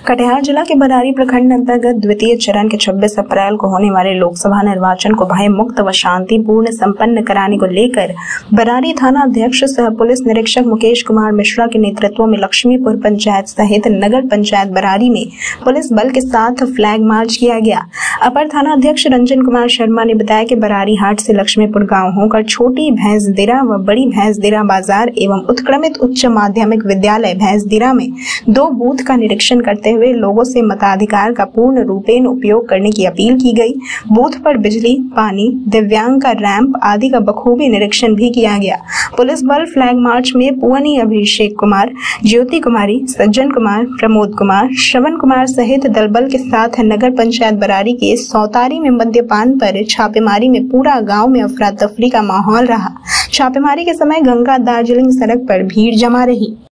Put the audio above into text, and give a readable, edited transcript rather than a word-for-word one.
कटिहार जिला के बरारी प्रखंड अंतर्गत द्वितीय चरण के 26 अप्रैल को होने वाले लोकसभा निर्वाचन को भय मुक्त व शांतिपूर्ण संपन्न कराने को लेकर बरारी थाना अध्यक्ष सह पुलिस निरीक्षक मुकेश कुमार मिश्रा के नेतृत्व में लक्ष्मीपुर पंचायत सहित नगर पंचायत बरारी में पुलिस बल के साथ फ्लैग मार्च किया गया। अपर थाना अध्यक्ष रंजन कुमार शर्मा ने बताया कि बरारी हाट से लक्ष्मीपुर गाँव होकर छोटी भैंसदिरा व बड़ी भैंसदिरा बाजार एवं उत्क्रमित उच्च माध्यमिक विद्यालय भैंसदिरा में 2 बूथ का निरीक्षण करते हुए लोगों से मताधिकार का पूर्ण रूपेण उपयोग करने की अपील की गई। बूथ पर बिजली, पानी, दिव्यांग का रैंप आदि का बखूबी निरीक्षण भी किया गया। पुलिस बल फ्लैग मार्च में पुअनी अभिषेक कुमार, ज्योति कुमारी, सज्जन कुमार, प्रमोद कुमार, श्रवण कुमार सहित दल बल के साथ नगर पंचायत बरारी के सौतारी में मद्यपान पर छापेमारी में पूरा गाँव में अफरा तफरी का माहौल रहा। छापेमारी के समय गंगा दार्जिलिंग सड़क पर भीड़ जमा रही।